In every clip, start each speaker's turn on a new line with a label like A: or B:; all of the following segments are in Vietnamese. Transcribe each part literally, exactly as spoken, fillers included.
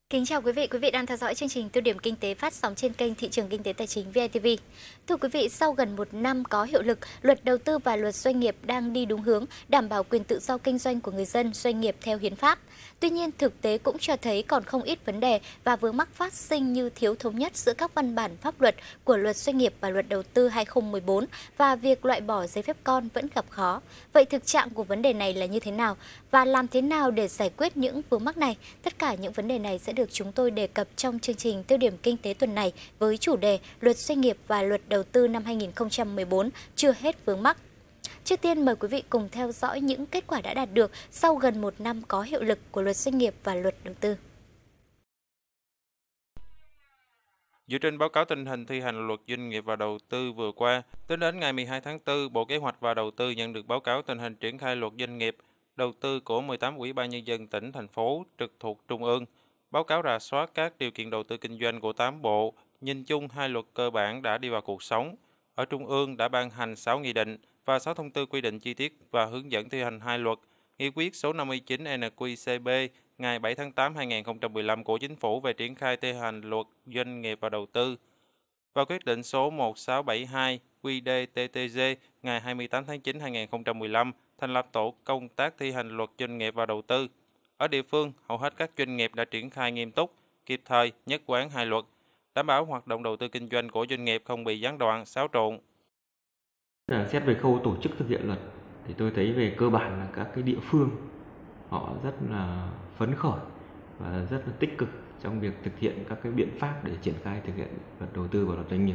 A: Kính chào quý vị, quý vị đang theo dõi chương trình Tiêu điểm Kinh tế phát sóng trên kênh Thị trường Kinh tế Tài chính vê i tê vê. Thưa quý vị, sau gần một năm có hiệu lực, luật đầu tư và luật doanh nghiệp đang đi đúng hướng, đảm bảo quyền tự do kinh doanh của người dân, doanh nghiệp theo hiến pháp. Tuy nhiên, thực tế cũng cho thấy còn không ít vấn đề và vướng mắc phát sinh như thiếu thống nhất giữa các văn bản pháp luật của luật doanh nghiệp và luật đầu tư hai không một bốn và việc loại bỏ giấy phép con vẫn gặp khó. Vậy thực trạng của vấn đề này là như thế nào? Và làm thế nào để giải quyết những vướng mắc này? Tất cả những vấn đề này sẽ được chúng tôi đề cập trong chương trình Tiêu điểm Kinh tế tuần này với chủ đề Luật doanh nghiệp và Luật đầu tư năm hai nghìn không trăm mười bốn chưa hết vướng mắc. Trước tiên mời quý vị cùng theo dõi những kết quả đã đạt được sau gần một năm có hiệu lực của Luật doanh nghiệp và Luật đầu tư.
B: Dựa trên báo cáo tình hình thi hành luật doanh nghiệp và đầu tư vừa qua, tính đến ngày mười hai tháng tư, Bộ Kế hoạch và Đầu tư nhận được báo cáo tình hình triển khai luật doanh nghiệp, đầu tư của mười tám ủy ban nhân dân tỉnh, thành phố trực thuộc Trung ương. Báo cáo rà soát các điều kiện đầu tư kinh doanh của tám bộ, nhìn chung hai luật cơ bản đã đi vào cuộc sống. Ở Trung ương đã ban hành sáu nghị định và sáu thông tư quy định chi tiết và hướng dẫn thi hành hai luật, nghị quyết số năm mươi chín N Q C B ngày bảy tháng tám năm hai nghìn không trăm mười lăm của Chính phủ về triển khai thi hành luật doanh nghiệp và đầu tư và quyết định số một sáu bảy hai Q D T T G ngày hai mươi tám tháng chín năm hai nghìn không trăm mười lăm thành lập tổ công tác thi hành luật doanh nghiệp và đầu tư. Ở địa phương, hầu hết các doanh nghiệp đã triển khai nghiêm túc, kịp thời, nhất quán hai luật, đảm bảo hoạt động đầu tư kinh doanh của doanh nghiệp không bị gián đoạn, xáo trộn.
C: Xét về khâu tổ chức thực hiện luật thì tôi thấy về cơ bản là các cái địa phương họ rất là phấn khởi và rất là tích cực trong việc thực hiện các cái biện pháp để triển khai thực hiện luật đầu tư và luật doanh nghiệp.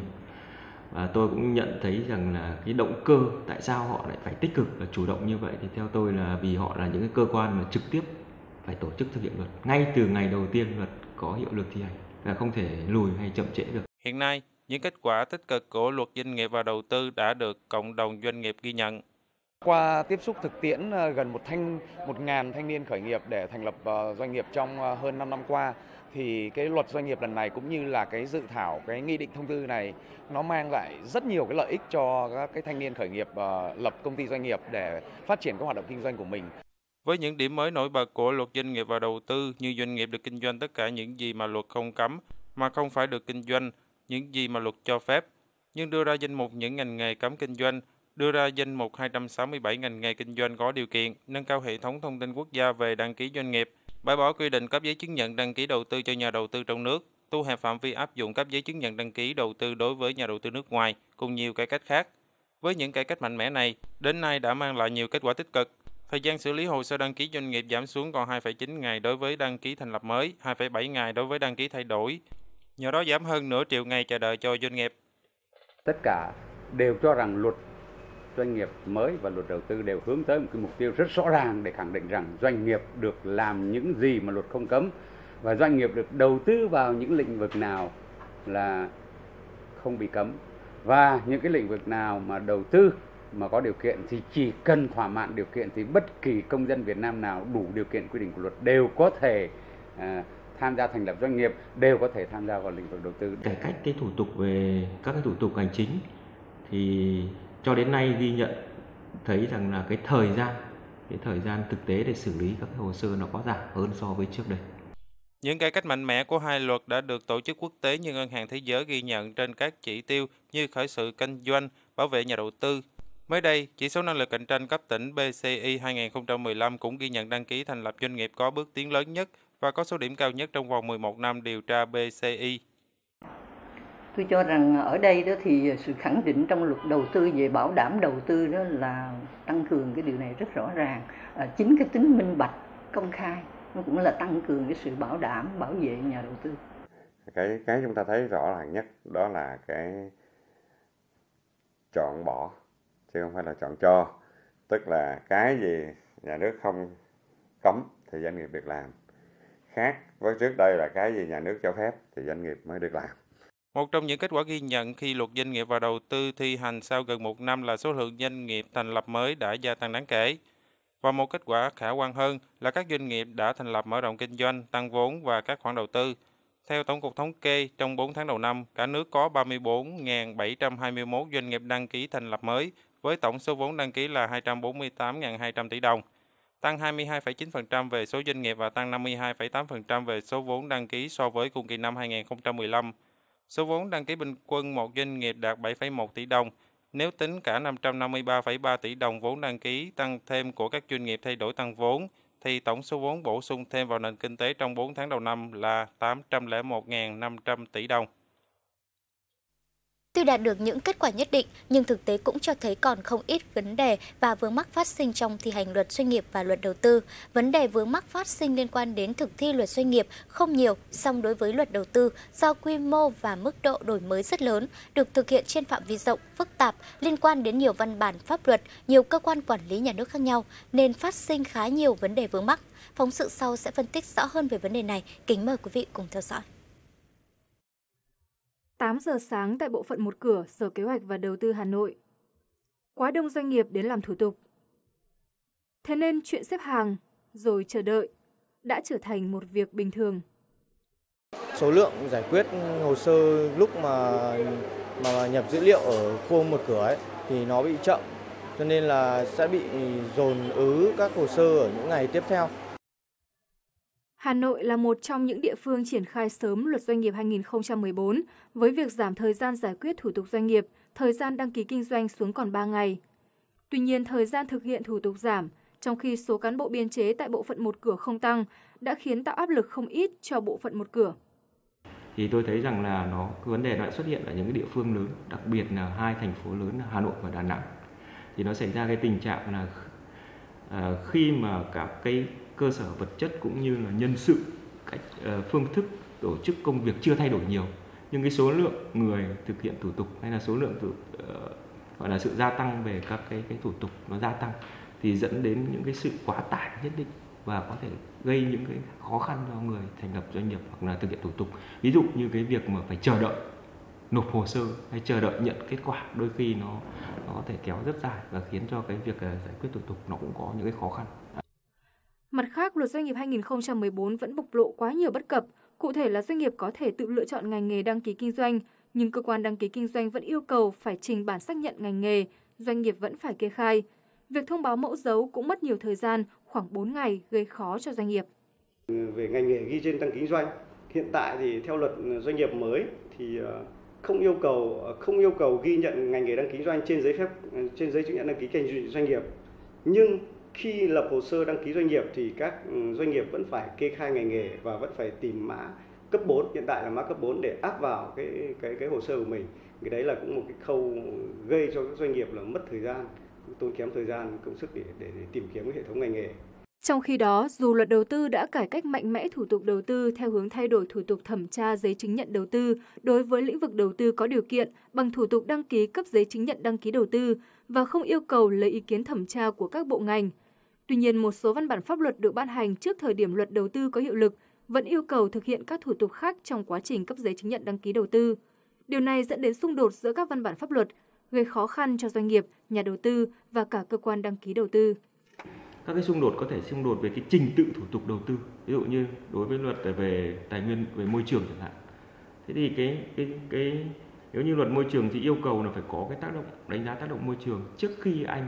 C: Và tôi cũng nhận thấy rằng là cái động cơ tại sao họ lại phải tích cực và chủ động như vậy thì theo tôi là vì họ là những cái cơ quan mà trực tiếp phải tổ chức thực hiện luật ngay từ ngày đầu tiên luật có hiệu lực thi hành, là không thể lùi hay chậm trễ được.
B: Hiện nay, những kết quả tích cực của luật doanh nghiệp và đầu tư đã được cộng đồng doanh nghiệp ghi nhận.
D: Qua tiếp xúc thực tiễn gần một thanh một ngàn thanh niên khởi nghiệp để thành lập doanh nghiệp trong hơn năm năm qua, thì cái luật doanh nghiệp lần này cũng như là cái dự thảo cái nghị định thông tư này nó mang lại rất nhiều cái lợi ích cho các cái thanh niên khởi nghiệp lập công ty doanh nghiệp để phát triển các hoạt động kinh doanh của mình.
B: Với những điểm mới nổi bật của luật doanh nghiệp và đầu tư như doanh nghiệp được kinh doanh tất cả những gì mà luật không cấm mà không phải được kinh doanh những gì mà luật cho phép, nhưng đưa ra danh mục những ngành nghề cấm kinh doanh, đưa ra danh mục hai trăm sáu mươi bảy ngành nghề kinh doanh có điều kiện, nâng cao hệ thống thông tin quốc gia về đăng ký doanh nghiệp, bãi bỏ quy định cấp giấy chứng nhận đăng ký đầu tư cho nhà đầu tư trong nước, thu hẹp phạm vi áp dụng cấp giấy chứng nhận đăng ký đầu tư đối với nhà đầu tư nước ngoài, cùng nhiều cải cách khác. Với những cải cách mạnh mẽ này, đến nay đã mang lại nhiều kết quả tích cực. Thời gian xử lý hồ sơ đăng ký doanh nghiệp giảm xuống còn hai phẩy chín ngày đối với đăng ký thành lập mới, hai phẩy bảy ngày đối với đăng ký thay đổi. Nhờ đó giảm hơn nửa triệu ngày chờ đợi cho doanh nghiệp.
E: Tất cả đều cho rằng luật doanh nghiệp mới và luật đầu tư đều hướng tới một cái mục tiêu rất rõ ràng để khẳng định rằng doanh nghiệp được làm những gì mà luật không cấm và doanh nghiệp được đầu tư vào những lĩnh vực nào là không bị cấm, và những cái lĩnh vực nào mà đầu tư mà có điều kiện thì chỉ cần thỏa mãn điều kiện thì bất kỳ công dân Việt Nam nào đủ điều kiện quy định của luật đều có thể à, tham gia thành lập doanh nghiệp, đều có thể tham gia vào lĩnh vực đầu tư.
C: Cải cách cái thủ tục về các cái thủ tục hành chính thì cho đến nay ghi nhận thấy rằng là cái thời gian cái thời gian thực tế để xử lý các cái hồ sơ nó có giảm hơn so với trước đây.
B: Những cải cách mạnh mẽ của hai luật đã được tổ chức quốc tế như Ngân hàng Thế giới ghi nhận trên các chỉ tiêu như khởi sự kinh doanh, bảo vệ nhà đầu tư. Mới đây, chỉ số năng lực cạnh tranh cấp tỉnh B C I hai nghìn không trăm mười lăm cũng ghi nhận đăng ký thành lập doanh nghiệp có bước tiến lớn nhất và có số điểm cao nhất trong vòng mười một năm điều tra B C I.
F: Tôi cho rằng ở đây đó thì sự khẳng định trong luật đầu tư về bảo đảm đầu tư đó là tăng cường cái điều này rất rõ ràng. À, chính cái tính minh bạch, công khai nó cũng là tăng cường cái sự bảo đảm, bảo vệ nhà đầu tư.
G: Cái cái chúng ta thấy rõ ràng nhất đó là cái chọn bỏ chứ không phải là chọn cho, tức là cái gì nhà nước không cấm thì doanh nghiệp được làm, khác với trước đây là cái gì nhà nước cho phép thì doanh nghiệp mới được làm.
B: Một trong những kết quả ghi nhận khi luật doanh nghiệp và đầu tư thi hành sau gần một năm là số lượng doanh nghiệp thành lập mới đã gia tăng đáng kể. Và một kết quả khả quan hơn là các doanh nghiệp đã thành lập mở rộng kinh doanh, tăng vốn và các khoản đầu tư. Theo Tổng cục Thống kê, trong bốn tháng đầu năm, cả nước có ba mươi bốn nghìn bảy trăm hai mươi mốt doanh nghiệp đăng ký thành lập mới, với tổng số vốn đăng ký là hai trăm bốn mươi tám nghìn hai trăm tỷ đồng. tăng hai mươi hai phẩy chín phần trăm về số doanh nghiệp và tăng năm mươi hai phẩy tám phần trăm về số vốn đăng ký so với cùng kỳ năm hai nghìn không trăm mười lăm. Số vốn đăng ký bình quân một doanh nghiệp đạt bảy phẩy một tỷ đồng. Nếu tính cả năm trăm năm mươi ba phẩy ba tỷ đồng vốn đăng ký tăng thêm của các doanh nghiệp thay đổi tăng vốn, thì tổng số vốn bổ sung thêm vào nền kinh tế trong bốn tháng đầu năm là tám trăm lẻ một nghìn năm trăm tỷ đồng.
A: Tuy đạt được những kết quả nhất định, nhưng thực tế cũng cho thấy còn không ít vấn đề và vướng mắc phát sinh trong thi hành luật doanh nghiệp và luật đầu tư. Vấn đề vướng mắc phát sinh liên quan đến thực thi luật doanh nghiệp không nhiều, song đối với luật đầu tư, do quy mô và mức độ đổi mới rất lớn, được thực hiện trên phạm vi rộng, phức tạp, liên quan đến nhiều văn bản pháp luật, nhiều cơ quan quản lý nhà nước khác nhau, nên phát sinh khá nhiều vấn đề vướng mắc. Phóng sự sau sẽ phân tích rõ hơn về vấn đề này. Kính mời quý vị cùng theo dõi.
H: tám giờ sáng tại bộ phận một cửa, Sở Kế hoạch và Đầu tư Hà Nội. Quá đông doanh nghiệp đến làm thủ tục. Thế nên chuyện xếp hàng rồi chờ đợi đã trở thành một việc bình thường.
I: Số lượng giải quyết hồ sơ lúc mà mà nhập dữ liệu ở khu một cửa ấy thì nó bị chậm, cho nên là sẽ bị dồn ứ các hồ sơ ở những ngày tiếp theo.
H: Hà Nội là một trong những địa phương triển khai sớm luật doanh nghiệp hai nghìn không trăm mười bốn với việc giảm thời gian giải quyết thủ tục doanh nghiệp, thời gian đăng ký kinh doanh xuống còn ba ngày. Tuy nhiên, thời gian thực hiện thủ tục giảm, trong khi số cán bộ biên chế tại bộ phận một cửa không tăng, đã khiến tạo áp lực không ít cho bộ phận một cửa.
C: Thì tôi thấy rằng là nó cái vấn đề nó xuất hiện ở những cái địa phương lớn, đặc biệt là hai thành phố lớn là Hà Nội và Đà Nẵng. Thì nó xảy ra cái tình trạng là à, khi mà các cái cơ sở vật chất cũng như là nhân sự, cách uh, phương thức tổ chức công việc chưa thay đổi nhiều, nhưng cái số lượng người thực hiện thủ tục hay là số lượng thủ, uh, gọi là sự gia tăng về các cái cái thủ tục nó gia tăng, thì dẫn đến những cái sự quá tải nhất định và có thể gây những cái khó khăn cho người thành lập doanh nghiệp hoặc là thực hiện thủ tục. Ví dụ như cái việc mà phải chờ đợi nộp hồ sơ hay chờ đợi nhận kết quả, đôi khi nó nó có thể kéo rất dài và khiến cho cái việc uh, giải quyết thủ tục nó cũng có những cái khó khăn.
H: Mặt khác, luật doanh nghiệp hai nghìn không trăm mười bốn vẫn bộc lộ quá nhiều bất cập. Cụ thể là doanh nghiệp có thể tự lựa chọn ngành nghề đăng ký kinh doanh, nhưng cơ quan đăng ký kinh doanh vẫn yêu cầu phải trình bản xác nhận ngành nghề, doanh nghiệp vẫn phải kê khai. Việc thông báo mẫu dấu cũng mất nhiều thời gian, khoảng bốn ngày, gây khó cho doanh nghiệp.
J: Về ngành nghề ghi trên đăng ký kinh doanh, hiện tại thì theo luật doanh nghiệp mới thì không yêu cầu không yêu cầu ghi nhận ngành nghề đăng ký kinh doanh trên giấy phép trên giấy chứng nhận đăng ký kinh doanh nghiệp. Nhưng khi lập hồ sơ đăng ký doanh nghiệp thì các doanh nghiệp vẫn phải kê khai ngành nghề và vẫn phải tìm mã cấp bốn, hiện tại là mã cấp bốn để áp vào cái cái cái hồ sơ của mình. Cái đấy là cũng một cái khâu gây cho các doanh nghiệp là mất thời gian, tốn kém thời gian, công sức để, để để tìm kiếm cái hệ thống ngành nghề.
H: Trong khi đó, dù luật đầu tư đã cải cách mạnh mẽ thủ tục đầu tư theo hướng thay đổi thủ tục thẩm tra giấy chứng nhận đầu tư đối với lĩnh vực đầu tư có điều kiện bằng thủ tục đăng ký cấp giấy chứng nhận đăng ký đầu tư và không yêu cầu lấy ý kiến thẩm tra của các bộ ngành. Tuy nhiên, một số văn bản pháp luật được ban hành trước thời điểm luật đầu tư có hiệu lực vẫn yêu cầu thực hiện các thủ tục khác trong quá trình cấp giấy chứng nhận đăng ký đầu tư. Điều này dẫn đến xung đột giữa các văn bản pháp luật, gây khó khăn cho doanh nghiệp, nhà đầu tư và cả cơ quan đăng ký đầu tư.
C: Các cái xung đột có thể xung đột về cái trình tự thủ tục đầu tư, ví dụ như đối với luật về tài nguyên, về môi trường chẳng hạn. Thế thì cái cái cái nếu như luật môi trường thì yêu cầu là phải có cái tác động, đánh giá tác động môi trường trước khi anh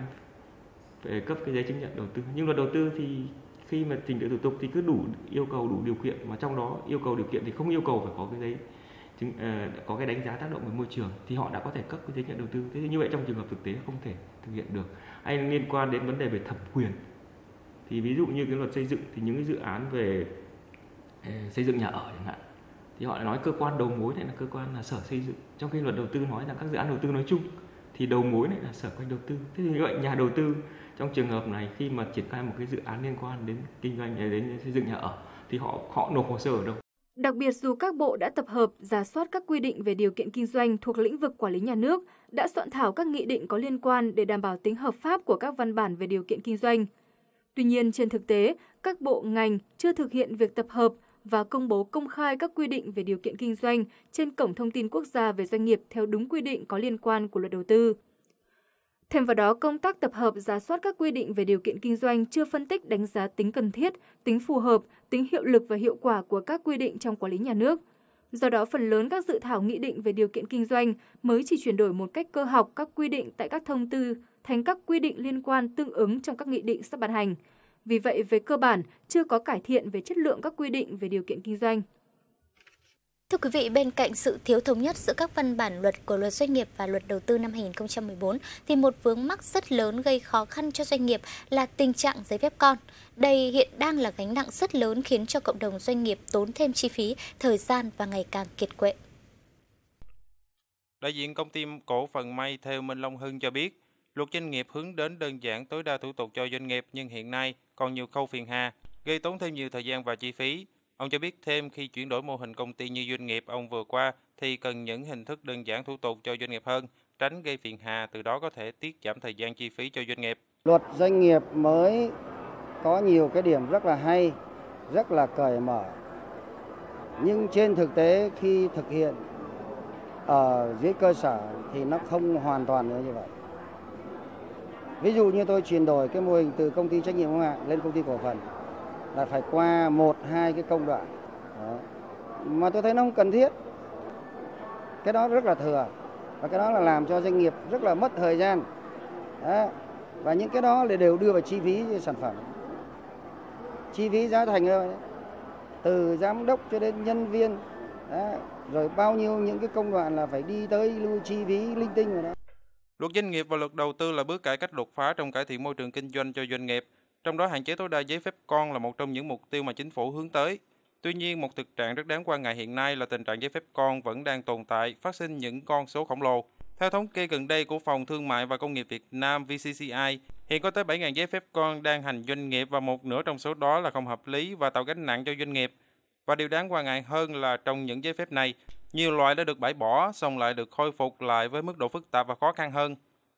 C: về cấp cái giấy chứng nhận đầu tư. Nhưng luật đầu tư thì khi mà trình tự thủ tục thì cứ đủ yêu cầu, đủ điều kiện, mà trong đó yêu cầu điều kiện thì không yêu cầu phải có cái giấy chứng, uh, có cái đánh giá tác động về môi trường thì họ đã có thể cấp cái giấy chứng nhận đầu tư. Thế thì như vậy trong trường hợp thực tế không thể thực hiện được. Hay liên quan đến vấn đề về thẩm quyền, thì ví dụ như cái luật xây dựng thì những cái dự án về uh, xây dựng nhà ở chẳng hạn, thì họ lại nói cơ quan đầu mối này là cơ quan là sở xây dựng, trong khi luật đầu tư nói là các dự án đầu tư nói chung thì đầu mối này là sở kế hoạch đầu tư. Thế thì như vậy nhà đầu tư trong trường hợp này khi mà triển khai một cái dự án liên quan đến kinh doanh, đến xây dựng nhà ở thì họ họ nộp hồ sơ ở đâu?
H: Đặc biệt, dù các bộ đã tập hợp, rà soát các quy định về điều kiện kinh doanh thuộc lĩnh vực quản lý nhà nước, đã soạn thảo các nghị định có liên quan để đảm bảo tính hợp pháp của các văn bản về điều kiện kinh doanh. Tuy nhiên, trên thực tế, các bộ ngành chưa thực hiện việc tập hợp và công bố công khai các quy định về điều kiện kinh doanh trên Cổng Thông tin Quốc gia về doanh nghiệp theo đúng quy định có liên quan của luật đầu tư. Thêm vào đó, công tác tập hợp rà soát các quy định về điều kiện kinh doanh chưa phân tích đánh giá tính cần thiết, tính phù hợp, tính hiệu lực và hiệu quả của các quy định trong quản lý nhà nước. Do đó, phần lớn các dự thảo nghị định về điều kiện kinh doanh mới chỉ chuyển đổi một cách cơ học các quy định tại các thông tư thành các quy định liên quan tương ứng trong các nghị định sắp ban hành. Vì vậy, về cơ bản, chưa có cải thiện về chất lượng các quy định về điều kiện kinh doanh.
A: Thưa quý vị, bên cạnh sự thiếu thống nhất giữa các văn bản luật của Luật Doanh nghiệp và Luật Đầu tư năm hai nghìn không trăm mười bốn, thì một vướng mắc rất lớn gây khó khăn cho doanh nghiệp là tình trạng giấy phép con. Đây hiện đang là gánh nặng rất lớn khiến cho cộng đồng doanh nghiệp tốn thêm chi phí, thời gian và ngày càng kiệt quệ.
B: Đại diện công ty cổ phần may theo Minh Long Hưng cho biết, Luật Doanh nghiệp hướng đến đơn giản tối đa thủ tục cho doanh nghiệp nhưng hiện nay còn nhiều khâu phiền hà, gây tốn thêm nhiều thời gian và chi phí. Ông cho biết thêm khi chuyển đổi mô hình công ty như doanh nghiệp ông vừa qua thì cần những hình thức đơn giản thủ tục cho doanh nghiệp hơn, tránh gây phiền hà, từ đó có thể tiết giảm thời gian chi phí cho doanh nghiệp.
K: Luật doanh nghiệp mới có nhiều cái điểm rất là hay, rất là cởi mở. Nhưng trên thực tế khi thực hiện ở dưới cơ sở thì nó không hoàn toàn như vậy. Ví dụ như tôi chuyển đổi cái mô hình từ công ty trách nhiệm hữu hạn lên công ty cổ phần là phải qua một hai cái công đoạn. Đó. Mà tôi thấy nó không cần thiết. Cái đó rất là thừa. Và cái đó là làm cho doanh nghiệp rất là mất thời gian. Đó. Và những cái đó đều đưa vào chi phí cho sản phẩm. Chi phí giá thành rồi. Từ giám đốc cho đến nhân viên. Đó. Rồi bao nhiêu những cái công đoạn là phải đi tới lưu chi phí linh tinh rồi đó.
B: Luật Doanh nghiệp và Luật Đầu tư là bước cải cách đột phá trong cải thiện môi trường kinh doanh cho doanh nghiệp. Trong đó hạn chế tối đa giấy phép con là một trong những mục tiêu mà chính phủ hướng tới. Tuy nhiên, một thực trạng rất đáng quan ngại hiện nay là tình trạng giấy phép con vẫn đang tồn tại, phát sinh những con số khổng lồ. Theo thống kê gần đây của Phòng Thương mại và Công nghiệp Việt Nam vê xê xê i, hiện có tới bảy nghìn giấy phép con đang hành doanh nghiệp và một nửa trong số đó là không hợp lý và tạo gánh nặng cho doanh nghiệp. Và điều đáng quan ngại hơn là trong những giấy phép này, nhiều loại đã được bãi bỏ, xong lại được khôi phục lại với mức độ phức tạp và khó khăn hơn.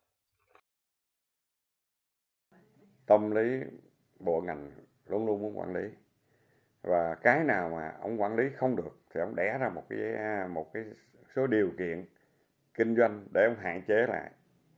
G: Tâm lý bộ ngành luôn luôn muốn quản lý, và cái nào mà ông quản lý không được thì ông đẻ ra một cái một cái số điều kiện kinh doanh để ông hạn chế lại.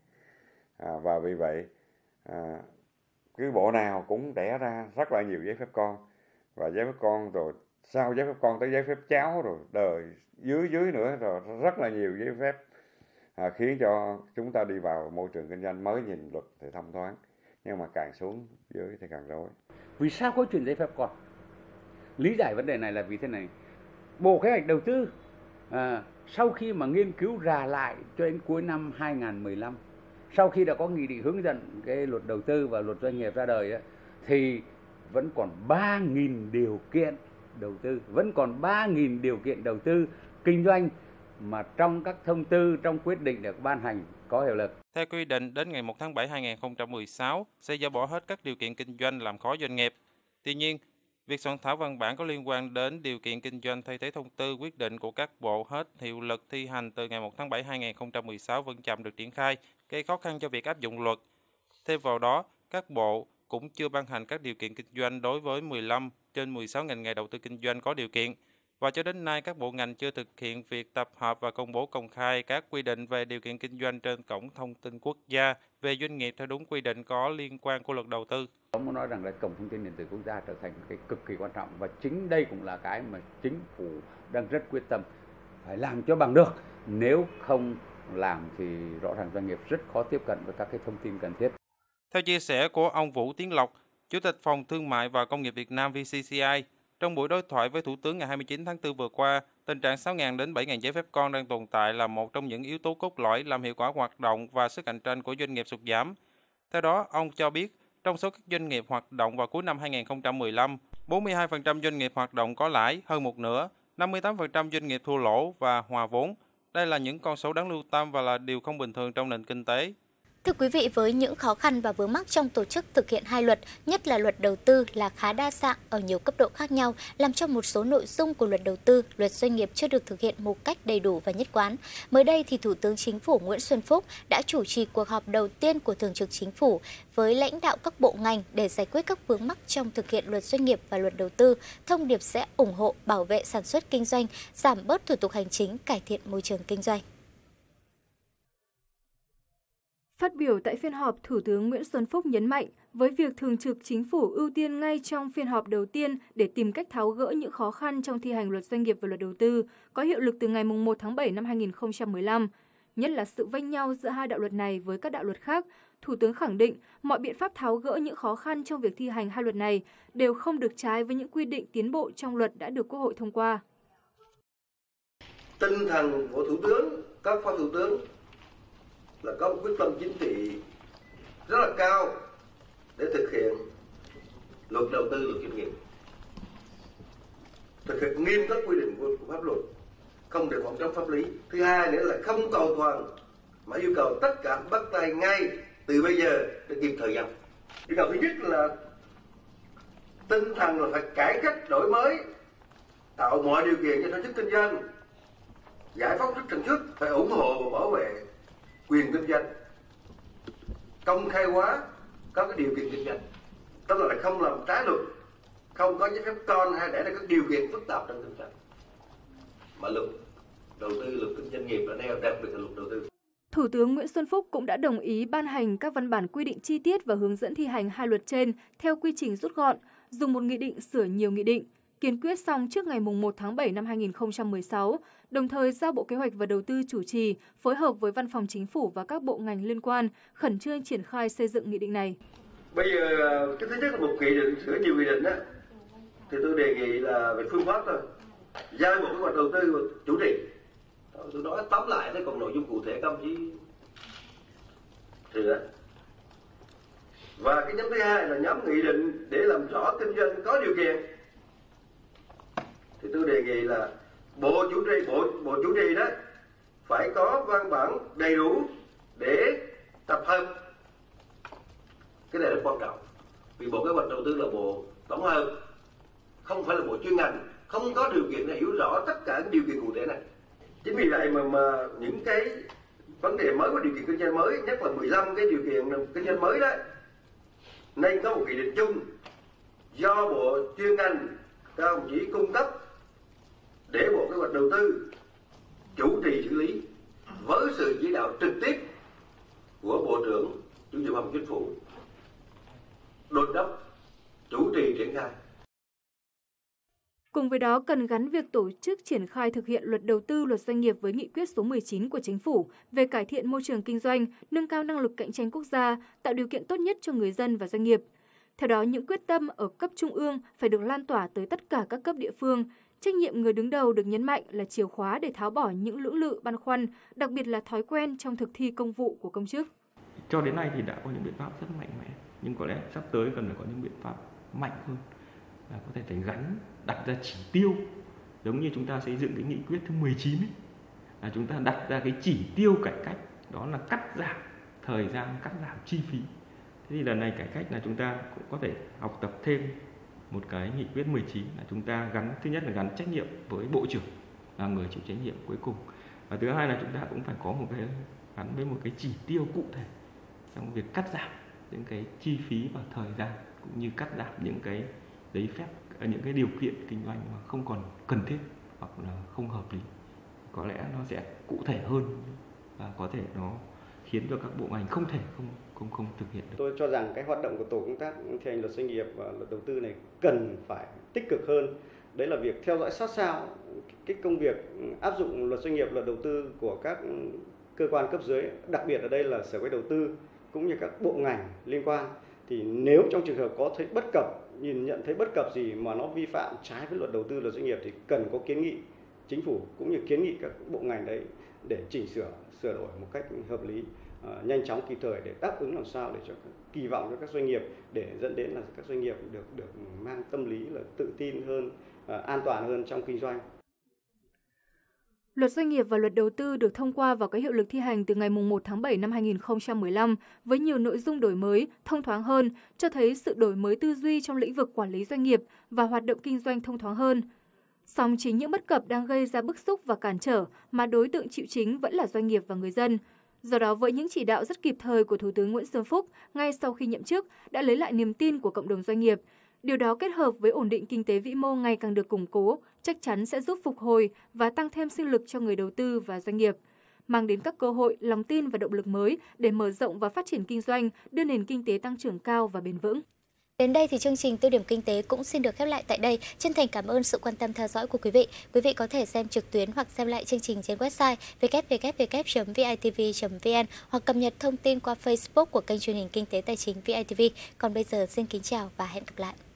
G: À, và vì vậy à, cái bộ nào cũng đẻ ra rất là nhiều giấy phép con, và giấy phép con rồi sau giấy phép con tới giấy phép cháu, rồi đời dưới dưới nữa, rồi rất là nhiều giấy phép, à, khiến cho chúng ta đi vào môi trường kinh doanh mới nhìn luật thì thông thoáng, nhưng mà càng xuống dưới thì càng rối.
E: Vì sao có chuyện giấy phép con? Lý giải vấn đề này là vì thế này. Bộ Kế hoạch Đầu tư à, sau khi mà nghiên cứu rà lại cho đến cuối năm hai nghìn không trăm mười lăm, sau khi đã có nghị định hướng dẫn cái luật đầu tư và luật doanh nghiệp ra đời ấy, thì vẫn còn ba nghìn điều kiện đầu tư, vẫn còn ba nghìn điều kiện đầu tư kinh doanh mà trong các thông tư, trong quyết định được ban hành có hiệu lực.
B: Theo quy định, đến ngày một tháng bảy năm hai nghìn không trăm mười sáu sẽ dỡ bỏ hết các điều kiện kinh doanh làm khó doanh nghiệp. Tuy nhiên, việc soạn thảo văn bản có liên quan đến điều kiện kinh doanh thay thế thông tư quyết định của các bộ hết hiệu lực thi hành từ ngày một tháng bảy năm hai nghìn không trăm mười sáu vẫn chậm được triển khai, gây khó khăn cho việc áp dụng luật. Thêm vào đó, các bộ cũng chưa ban hành các điều kiện kinh doanh đối với mười lăm trên mười sáu ngành nghề đầu tư kinh doanh có điều kiện. Và cho đến nay, các bộ ngành chưa thực hiện việc tập hợp và công bố công khai các quy định về điều kiện kinh doanh trên Cổng Thông tin Quốc gia về doanh nghiệp theo đúng quy định có liên quan của luật đầu tư.
E: Tôi muốn nói rằng là Cổng Thông tin Điện tử Quốc gia trở thành cái cực kỳ quan trọng, và chính đây cũng là cái mà chính phủ đang rất quyết tâm phải làm cho bằng được. Nếu không làm thì rõ ràng doanh nghiệp rất khó tiếp cận với các cái thông tin cần thiết.
B: Theo chia sẻ của ông Vũ Tiến Lộc, Chủ tịch Phòng Thương mại và Công nghiệp Việt Nam vê xê xê i, trong buổi đối thoại với Thủ tướng ngày hai mươi chín tháng tư vừa qua, tình trạng sáu nghìn đến bảy nghìn giấy phép con đang tồn tại là một trong những yếu tố cốt lõi làm hiệu quả hoạt động và sức cạnh tranh của doanh nghiệp sụt giảm. Theo đó, ông cho biết, trong số các doanh nghiệp hoạt động vào cuối năm hai nghìn không trăm mười lăm, bốn mươi hai phần trăm doanh nghiệp hoạt động có lãi, hơn một nửa, năm mươi tám phần trăm doanh nghiệp thua lỗ và hòa vốn. Đây là những con số đáng lưu tâm và là điều không bình thường trong nền kinh tế.
A: Thưa quý vị, với những khó khăn và vướng mắc trong tổ chức thực hiện hai luật, nhất là luật đầu tư là khá đa dạng ở nhiều cấp độ khác nhau, làm cho một số nội dung của luật đầu tư, luật doanh nghiệp chưa được thực hiện một cách đầy đủ và nhất quán. Mới đây thì Thủ tướng Chính phủ Nguyễn Xuân Phúc đã chủ trì cuộc họp đầu tiên của Thường trực Chính phủ với lãnh đạo các bộ ngành để giải quyết các vướng mắc trong thực hiện luật doanh nghiệp và luật đầu tư. Thông điệp sẽ ủng hộ bảo vệ sản xuất kinh doanh, giảm bớt thủ tục hành chính, cải thiện môi trường kinh doanh.
H: Phát biểu tại phiên họp, Thủ tướng Nguyễn Xuân Phúc nhấn mạnh với việc Thường trực Chính phủ ưu tiên ngay trong phiên họp đầu tiên để tìm cách tháo gỡ những khó khăn trong thi hành luật doanh nghiệp và luật đầu tư có hiệu lực từ ngày một tháng bảy năm hai nghìn không trăm mười lăm. nhất là sự vênh nhau giữa hai đạo luật này với các đạo luật khác, Thủ tướng khẳng định mọi biện pháp tháo gỡ những khó khăn trong việc thi hành hai luật này đều không được trái với những quy định tiến bộ trong luật đã được Quốc hội thông qua.
L: Tinh thần của Thủ tướng, các phó Thủ tướng là có một quyết tâm chính trị rất là cao để thực hiện luật đầu tư, luật doanh nghiệp, thực hiện nghiêm các quy định của pháp luật, không để khoảng trống pháp lý. Thứ hai nữa là không cầu toàn mà yêu cầu tất cả bắt tay ngay từ bây giờ để kịp thời gian. Yêu cầu thứ nhất là tinh thần là phải cải cách đổi mới, tạo mọi điều kiện cho sản xuất kinh doanh, giải phóng sức sản xuất, phải ủng hộ và bảo vệ quyền kinh doanh, công khai hóa các cái điều kiện kinh doanh, tức là không làm trái luật, không có giấy phép con hay để ra các điều kiện phức tạp trong kinh doanh. Mà luật đầu tư, luật kinh doanh nghiệp là nêu, đặc biệt là luật đầu tư.
H: Thủ tướng Nguyễn Xuân Phúc cũng đã đồng ý ban hành các văn bản quy định chi tiết và hướng dẫn thi hành hai luật trên theo quy trình rút gọn, dùng một nghị định sửa nhiều nghị định, kiên quyết xong trước ngày mùng một tháng bảy năm hai nghìn không trăm mười sáu, đồng thời giao Bộ Kế hoạch và Đầu tư chủ trì, phối hợp với Văn phòng Chính phủ và các bộ ngành liên quan khẩn trương triển khai xây dựng nghị định này.
L: Bây giờ cái thứ nhất là một nghị định sửa nhiều nghị định đó, thì tôi đề nghị là về phương pháp thôi, giao Bộ Kế hoạch Đầu tư và chủ trì. Tôi nói tóm lại đấy, còn nội dung cụ thể các ông chí thì đó. Và cái nhóm thứ hai là nhóm nghị định để làm rõ kinh doanh có điều kiện, thì tôi đề nghị là bộ chủ trì bộ bộ chủ trì đó phải có văn bản đầy đủ để tập hợp. Cái này là quan trọng, vì Bộ Kế hoạch Đầu tư là bộ tổng hợp, không phải là bộ chuyên ngành, không có điều kiện để hiểu rõ tất cả những điều kiện cụ thể này. Chính vì vậy mà, mà những cái vấn đề mới và điều kiện kinh doanh mới, nhất là mười lăm cái điều kiện kinh doanh mới đó, nên có một nghị định chung do bộ chuyên ngành các đồng chí cung cấp để Bộ Kế hoạch Đầu tư chủ trì xử lý với sự chỉ đạo trực tiếp của Bộ trưởng Chủ nhiệm Văn phòng Chính phủ, đôn đốc chủ trì triển khai.
H: Cùng với đó, cần gắn việc tổ chức triển khai thực hiện luật đầu tư, luật doanh nghiệp với nghị quyết số mười chín của Chính phủ về cải thiện môi trường kinh doanh, nâng cao năng lực cạnh tranh quốc gia, tạo điều kiện tốt nhất cho người dân và doanh nghiệp. Theo đó, những quyết tâm ở cấp trung ương phải được lan tỏa tới tất cả các cấp địa phương. Trách nhiệm người đứng đầu được nhấn mạnh là chìa khóa để tháo bỏ những lưỡng lự băn khoăn, đặc biệt là thói quen trong thực thi công vụ của công chức.
C: Cho đến nay thì đã có những biện pháp rất mạnh mẽ, nhưng có lẽ sắp tới cần phải có những biện pháp mạnh hơn. Là có thể phải gắn, đặt ra chỉ tiêu, giống như chúng ta xây dựng cái nghị quyết thứ mười chín ấy, là chúng ta đặt ra cái chỉ tiêu cải cách, đó là cắt giảm thời gian, cắt giảm chi phí. Thế thì lần này cải cách là chúng ta cũng có thể học tập thêm một cái nghị quyết mười chín, là chúng ta gắn, thứ nhất là gắn trách nhiệm với bộ trưởng là người chịu trách nhiệm cuối cùng, và thứ hai là chúng ta cũng phải có một cái gắn với một cái chỉ tiêu cụ thể trong việc cắt giảm những cái chi phí và thời gian, cũng như cắt giảm những cái giấy phép, những cái điều kiện kinh doanh mà không còn cần thiết hoặc là không hợp lý. Có lẽ nó sẽ cụ thể hơn và có thể nó khiến cho các bộ ngành không thể không không không thực hiện được.
J: Tôi cho rằng cái hoạt động của tổ công tác thi hành luật doanh nghiệp và luật đầu tư này cần phải tích cực hơn. Đấy là việc theo dõi sát sao cái công việc áp dụng luật doanh nghiệp, luật đầu tư của các cơ quan cấp dưới, đặc biệt ở đây là Sở Kế hoạch Đầu tư cũng như các bộ ngành liên quan. Thì nếu trong trường hợp có thấy bất cập, nhìn nhận thấy bất cập gì mà nó vi phạm trái với luật đầu tư, luật doanh nghiệp thì cần có kiến nghị chính phủ cũng như kiến nghị các bộ ngành đấy để chỉnh sửa, sửa đổi một cách hợp lý, uh, nhanh chóng, kịp thời để đáp ứng làm sao để cho kỳ vọng cho các doanh nghiệp, để dẫn đến là các doanh nghiệp được được mang tâm lý là tự tin hơn, uh, an toàn hơn trong kinh doanh.
H: Luật doanh nghiệp và luật đầu tư được thông qua và có hiệu lực thi hành từ ngày mùng một tháng bảy năm hai nghìn không trăm mười lăm với nhiều nội dung đổi mới, thông thoáng hơn, cho thấy sự đổi mới tư duy trong lĩnh vực quản lý doanh nghiệp và hoạt động kinh doanh thông thoáng hơn. Song chính những bất cập đang gây ra bức xúc và cản trở mà đối tượng chịu chính vẫn là doanh nghiệp và người dân. Do đó, với những chỉ đạo rất kịp thời của Thủ tướng Nguyễn Xuân Phúc ngay sau khi nhậm chức đã lấy lại niềm tin của cộng đồng doanh nghiệp. Điều đó kết hợp với ổn định kinh tế vĩ mô ngày càng được củng cố, chắc chắn sẽ giúp phục hồi và tăng thêm sinh lực cho người đầu tư và doanh nghiệp, mang đến các cơ hội, lòng tin và động lực mới để mở rộng và phát triển kinh doanh, đưa nền kinh tế tăng trưởng cao và bền vững.
A: Đến đây thì chương trình Tiêu điểm Kinh tế cũng xin được khép lại tại đây. Chân thành cảm ơn sự quan tâm theo dõi của quý vị. Quý vị có thể xem trực tuyến hoặc xem lại chương trình trên website w w w chấm v i t v chấm v n hoặc cập nhật thông tin qua Facebook của kênh truyền hình Kinh tế Tài chính vê i tê vê. Còn bây giờ xin kính chào và hẹn gặp lại.